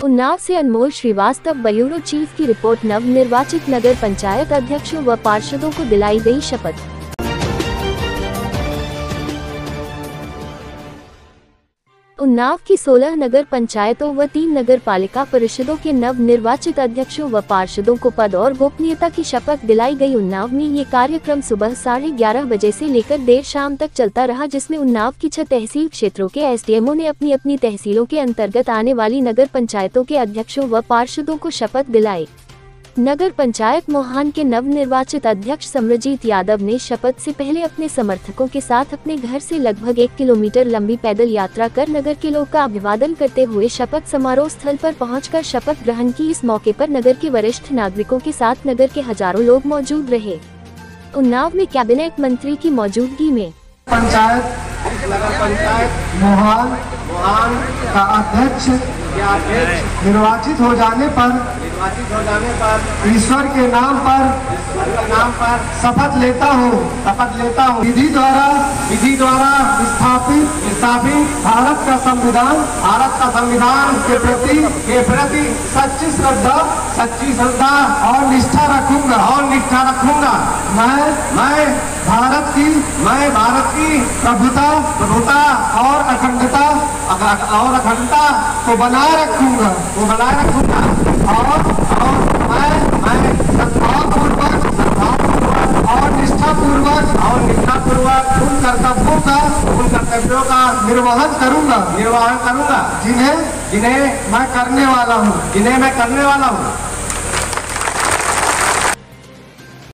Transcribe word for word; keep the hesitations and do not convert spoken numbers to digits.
उन्नाव से Anmol Srivastava, bureau chief की report. नव निर्वाचित नगर पंचायत अध्यक्षों व पार्षदों को दिलाई गई शपथ। उन्नाव की सोलह नगर पंचायतों व तीन नगर पालिका परिषदों के नव निर्वाचित अध्यक्षों व पार्षदों को पद और गोपनीयता की शपथ दिलाई गई। उन्नाव में ये कार्यक्रम सुबह साढ़े ग्यारह बजे से लेकर देर शाम तक चलता रहा, जिसमें उन्नाव की छह तहसील क्षेत्रों के एसडीएमओ ने अपनी अपनी तहसीलों के अंतर्गत आने वाली नगर पंचायतों के अध्यक्षों व पार्षदों को शपथ दिलाई। नगर पंचायत मोहान के नव निर्वाचित अध्यक्ष समरजीत यादव ने शपथ से पहले अपने समर्थकों के साथ अपने घर से लगभग एक किलोमीटर लंबी पैदल यात्रा कर नगर के लोग का अभिवादन करते हुए शपथ समारोह स्थल पर पहुंचकर शपथ ग्रहण की। इस मौके पर नगर के वरिष्ठ नागरिकों के साथ नगर के हजारों लोग मौजूद रहे। उन्नाव में कैबिनेट मंत्री की मौजूदगी में पंचायत पंचायत मोहान मोहान का अध्यक्ष निर्वाचित हो जाने पर निर्वाचित हो जाने पर ईश्वर के नाम पर ईश्वर के नाम पर शपथ लेता हूँ शपथ लेता हूँ विधि द्वारा विधि द्वारा स्थापित स्थापित भारत का संविधान भारत का संविधान के प्रति के प्रति सच्ची श्रद्धा सच्ची श्रद्धा और निष्ठा रखूंगा और निष्ठा रखूंगा। मैं मैं भारत की मैं भारत की प्रभुता प्रभुता और अखंडता और अखंडता को बनाए रखूंगा को बनाए रखूंगा और और मैं मैं सद्भावपूर्वक सद्भावपूर्वक और निष्ठापूर्वक और निष्ठापूर्वक उन कर्तव्यों का उन कर्तव्यों का निर्वहन करूंगा निर्वहन करूंगा जिन्हें जिन्हें मैं करने वाला हूँ जिन्हें मैं करने वाला हूँ।